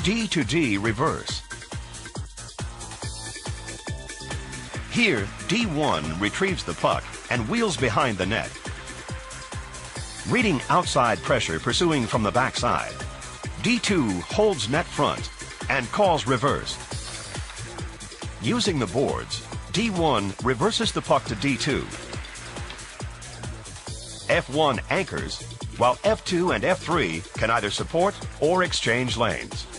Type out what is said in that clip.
D to D reverse. Here, D1 retrieves the puck and wheels behind the net. Reading outside pressure pursuing from the backside, D2 holds net front and calls reverse. Using the boards, D1 reverses the puck to D2. F1 anchors, while F2 and F3 can either support or exchange lanes.